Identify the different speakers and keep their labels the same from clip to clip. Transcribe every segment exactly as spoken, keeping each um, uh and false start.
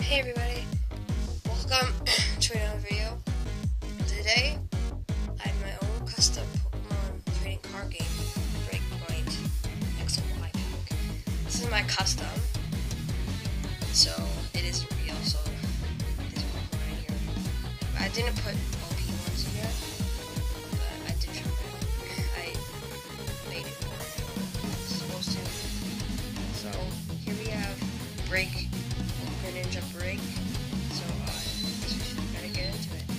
Speaker 1: Hey everybody, welcome to another video. Today, I have my own custom Pokemon trading card game, Breakpoint X and Y pack. This is my custom, so it isn't real, so this Pokemon right here. I didn't put O P ones in yet, but I did try it. I made it more supposed to. So, here we have Break. Ninja break, so uh, we gotta get into it.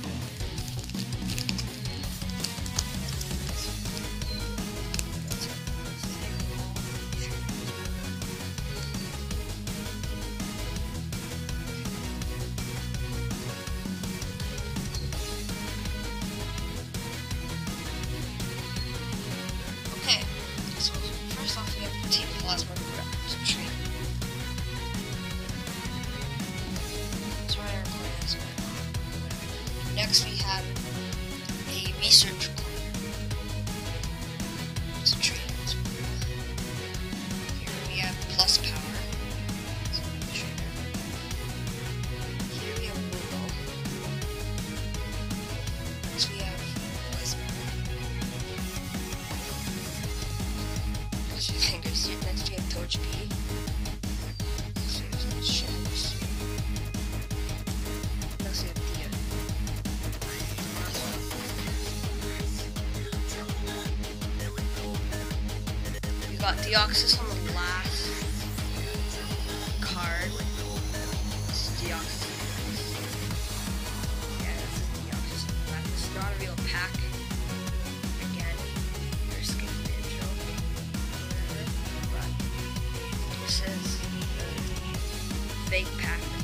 Speaker 1: Okay, so first off we have Team Plasma Tree. Next we have a research corner. It's a trainer. Here we have plus power. It's a trainer. Here we have Willow. Next we have Whisper. Next we have Togepi. We got Deoxys on the last card. It's Deoxys. Yeah, this is Deoxys. This is not a real pack. Again, you're skipping the intro. But this is the fake pack.